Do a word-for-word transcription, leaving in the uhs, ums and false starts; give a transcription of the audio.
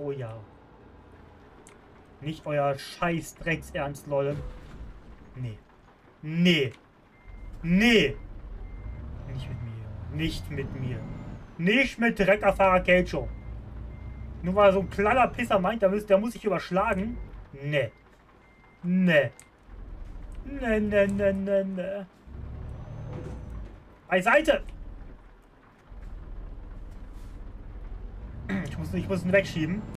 Oh ja. Nicht euer scheiß Drecksernst, Leute. Nee. Nee. Nee. Nicht mit mir. Nicht mit mir. Nicht mit Dreckerfahrer Kelcho. Nur weil so ein kleiner Pisser meint, der muss, der muss sich überschlagen. Nee. Nee. Nee, nee, nee, nee, nee. Beiseite! Ich muss, ich muss ihn wegschieben.